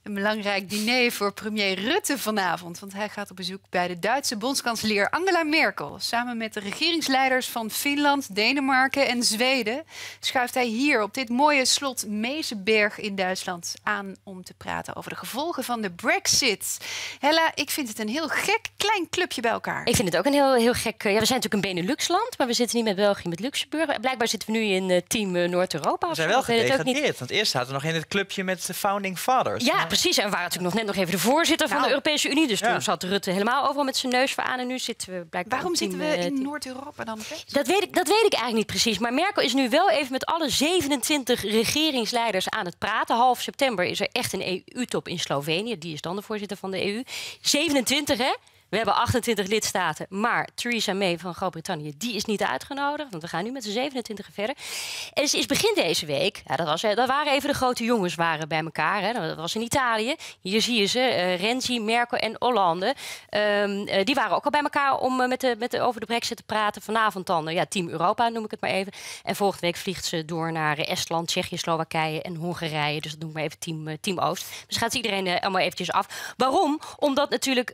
Een belangrijk diner voor premier Rutte vanavond. Want hij gaat op bezoek bij de Duitse bondskanselier Angela Merkel. Samen met de regeringsleiders van Finland, Denemarken en Zweden schuift hij hier op dit mooie slot Meseberg in Duitsland aan om te praten over de gevolgen van de Brexit. Hella, ik vind het een heel gek klein clubje bij elkaar. Ik vind het ook een heel gek... Ja, we zijn natuurlijk een Benelux-land, maar we zitten niet met België, met Luxemburg. Blijkbaar zitten we nu in team Noord-Europa. We zijn wel gedegradeerd, want eerst zaten we nog in het clubje met de Founding Fathers. Ja, precies. En we waren natuurlijk net nog even de voorzitter van de Europese Unie. Dus toen zat Rutte helemaal overal met zijn neus voor aan. En nu zitten we blijkbaar... Waarom zitten we in Noord-Europa dan? Dat weet ik eigenlijk niet precies. Maar Merkel is nu wel even met alle 27 regeringsleiders aan het praten. Half september is er echt een EU-top in Slovenië. Die is dan de voorzitter van de EU. 27, hè? We hebben 28 lidstaten, maar Theresa May van Groot-Brittannië, die is niet uitgenodigd. Want we gaan nu met z'n 27 verder. En ze is begin deze week, ja, dat waren even de grote jongens waren bij elkaar. Hè. Dat was in Italië. Hier zie je ze, Renzi, Merkel en Hollande. Die waren ook al bij elkaar om over de Brexit te praten. Vanavond dan Team Europa, noem ik het maar even. En volgende week vliegt ze door naar Estland, Tsjechië, Slowakije en Hongarije. Dus dat noem ik maar even team Oost. Dus gaat iedereen allemaal eventjes af. Waarom? Omdat natuurlijk...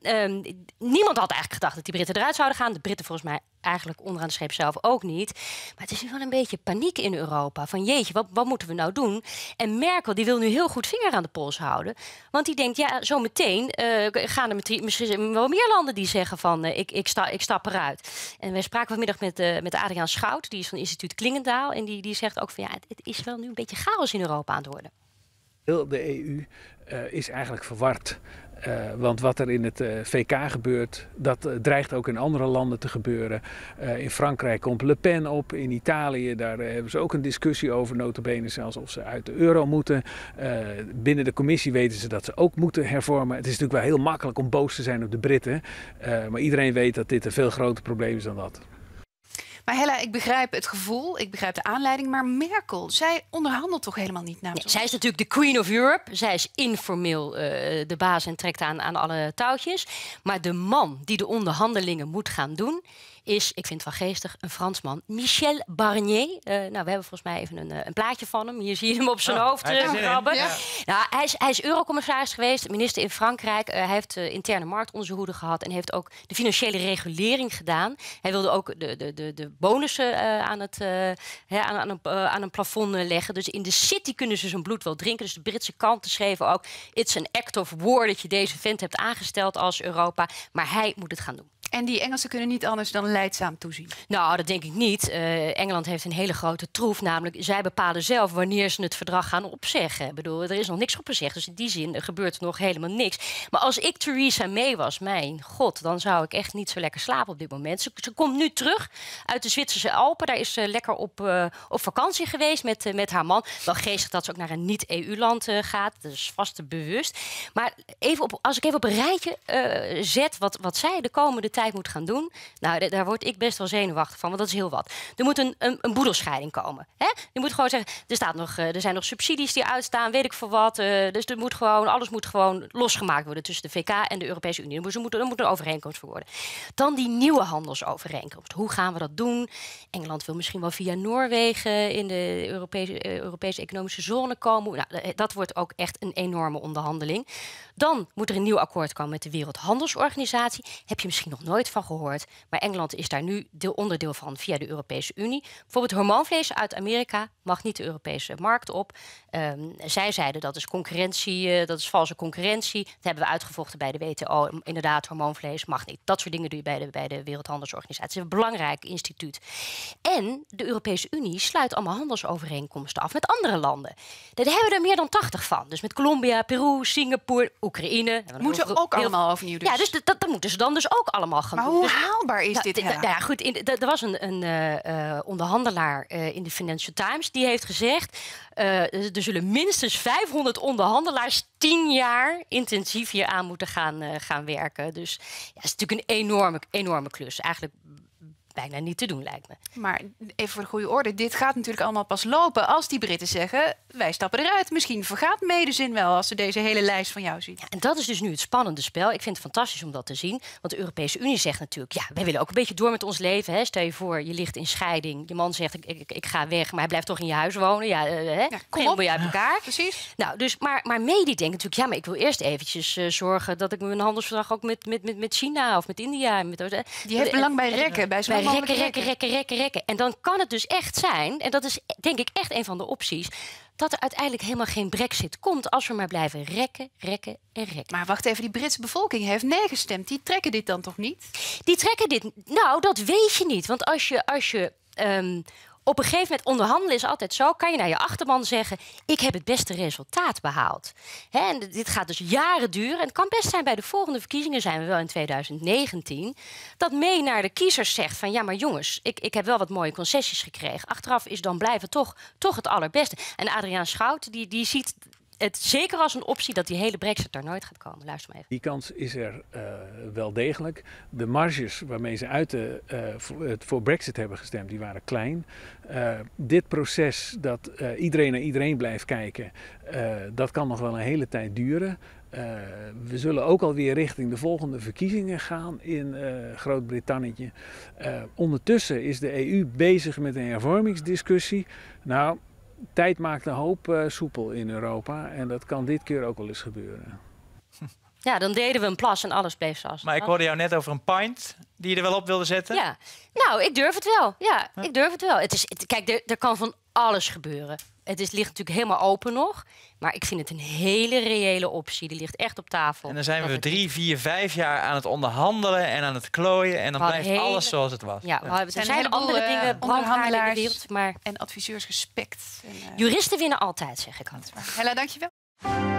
niemand had eigenlijk gedacht dat die Britten eruit zouden gaan. De Britten volgens mij eigenlijk onderaan de streep zelf ook niet. Maar het is nu wel een beetje paniek in Europa. Van jeetje, wat moeten we nou doen? En Merkel die wil nu heel goed vinger aan de pols houden. Want die denkt, ja, zometeen gaan er misschien wel meer landen die zeggen van ik stap eruit. En wij spraken vanmiddag met Adriaan Schout, die is van instituut Klingendaal. En die zegt ook van ja, het is wel nu een beetje chaos in Europa aan het worden. Heel de EU is eigenlijk verward. Want wat er in het VK gebeurt, dat dreigt ook in andere landen te gebeuren. In Frankrijk komt Le Pen op, in Italië, daar hebben ze ook een discussie over, nota bene zelfs of ze uit de euro moeten. Binnen de commissie weten ze dat ze ook moeten hervormen. Het is natuurlijk wel heel makkelijk om boos te zijn op de Britten. Maar iedereen weet dat dit een veel groter probleem is dan dat. Maar Hella, ik begrijp het gevoel, ik begrijp de aanleiding. Maar Merkel, zij onderhandelt toch helemaal niet namens ons? Zij is natuurlijk de Queen of Europe. Zij is informeel de baas en trekt aan alle touwtjes. Maar de man die de onderhandelingen moet gaan doen is, ik vind het wel geestig, een Fransman. Michel Barnier. We hebben volgens mij even een plaatje van hem. Hier zie je hem op zijn hoofd krabben. Ja. Nou, hij is eurocommissaris geweest, minister in Frankrijk. Hij heeft interne markt onder zijn hoede gehad en heeft ook de financiële regulering gedaan. Hij wilde ook de bonussen aan een plafond leggen. Dus in de city kunnen ze zijn bloed wel drinken. Dus de Britse kranten schreven ook, it's an act of war dat je deze vent hebt aangesteld als Europa. Maar hij moet het gaan doen. En die Engelsen kunnen niet anders dan lijdzaam toezien? Nou, dat denk ik niet. Engeland heeft een hele grote troef. Namelijk, zij bepalen zelf wanneer ze het verdrag gaan opzeggen. Ik bedoel, er is nog niks opgezegd. Dus in die zin gebeurt er nog helemaal niks. Maar als ik Theresa May was, mijn god, dan zou ik echt niet zo lekker slapen op dit moment. Ze komt nu terug uit de Zwitserse Alpen. Daar is ze lekker op vakantie geweest met haar man. Wel geestig dat ze ook naar een niet-EU-land gaat. Dat is vast te bewust. Maar als ik even op een rijtje zet wat zij de komende tijd moet gaan doen. Nou, daar word ik best wel zenuwachtig van, want dat is heel wat. Er moet een boedelscheiding komen. Hè? Je moet gewoon zeggen, er zijn nog subsidies die uitstaan, weet ik voor wat. Dus alles moet gewoon losgemaakt worden tussen de VK en de Europese Unie. Er moet een overeenkomst voor worden. Dan die nieuwe handelsovereenkomst. Hoe gaan we dat doen? Engeland wil misschien wel via Noorwegen in de Europese economische zone komen. Nou, dat wordt ook echt een enorme onderhandeling. Dan moet er een nieuw akkoord komen met de Wereldhandelsorganisatie. Heb je misschien nog nooit van gehoord. Maar Engeland is daar nu onderdeel van via de Europese Unie. Bijvoorbeeld hormoonvlees uit Amerika mag niet de Europese markt op. Zij zeiden dat is concurrentie, dat is valse concurrentie. Dat hebben we uitgevochten bij de WTO. Inderdaad, hormoonvlees mag niet. Dat soort dingen doe je bij de Wereldhandelsorganisatie. Het is een belangrijk instituut. En de Europese Unie sluit allemaal handelsovereenkomsten af met andere landen. Daar hebben we er meer dan 80 van. Dus met Colombia, Peru, Singapore, Oekraïne. Moeten ook allemaal overnieuw dus? Ja, dus dat moeten ze dan dus ook allemaal gaan doen. Maar hoe haalbaar is dit? Goed, er was een onderhandelaar in de Financial Times. Die heeft gezegd, er zullen minstens 500 onderhandelaars 10 jaar intensief hier aan moeten gaan werken. Dus ja, het is natuurlijk een enorme klus. Eigenlijk bijna niet te doen, lijkt me. Maar even voor de goede orde, dit gaat natuurlijk allemaal pas lopen als die Britten zeggen, wij stappen eruit. Misschien vergaat medezin wel als ze deze hele lijst van jou zien. Ja, en dat is dus nu het spannende spel. Ik vind het fantastisch om dat te zien. Want de Europese Unie zegt natuurlijk, ja, wij willen ook een beetje door met ons leven. Hè. Stel je voor, je ligt in scheiding. Je man zegt, ik ga weg, maar hij blijft toch in je huis wonen. Ja, kom op, je uit elkaar. Precies. Nou, dus, maar May die denkt natuurlijk, ja, maar ik wil eerst eventjes zorgen dat ik mijn handelsverdrag ook met China of met India. Die heeft belang bij rekken. Bij rekken. En dan kan het dus echt zijn, en dat is denk ik echt een van de opties, dat er uiteindelijk helemaal geen Brexit komt als we maar blijven rekken. Maar wacht even, die Britse bevolking heeft nee gestemd. Die trekken dit dan toch niet? Die trekken dit. Nou, dat weet je niet. Want als je op een gegeven moment onderhandelen is altijd zo, kan je naar je achterban zeggen, ik heb het beste resultaat behaald. Hè, en dit gaat dus jaren duren. En het kan best zijn bij de volgende verkiezingen, zijn we wel in 2019, dat May naar de kiezers zegt van, ja, maar jongens, ik heb wel wat mooie concessies gekregen. Achteraf is dan blijven toch het allerbeste. En Adriaan Schout, die ziet het zeker als een optie dat die hele Brexit er nooit gaat komen. Luister maar even. Die kans is er wel degelijk. De marges waarmee ze voor Brexit hebben gestemd, die waren klein. Dit proces dat iedereen naar iedereen blijft kijken, dat kan nog wel een hele tijd duren. We zullen ook alweer richting de volgende verkiezingen gaan in Groot-Brittannië. Ondertussen is de EU bezig met een hervormingsdiscussie. Nou, tijd maakt een hoop soepel in Europa en dat kan dit keer ook wel eens gebeuren. Ja, dan deden we een plas en alles bleef zoals. Maar ik hoorde jou net over een pint die je er wel op wilde zetten. Ja, nou, ik durf het wel. Ja, ik durf het wel. Kijk, er kan van alles gebeuren. Het ligt natuurlijk helemaal open nog. Maar ik vind het een hele reële optie. Die ligt echt op tafel. En dan zijn we 3, 4, 5 jaar aan het onderhandelen en aan het klooien. En dan blijft alles zoals het was. Ja, er zijn andere dingen, onderhandelaars in de wereld, maar en adviseurs gespekt. Juristen winnen altijd, zeg ik altijd. Hella, dankjewel.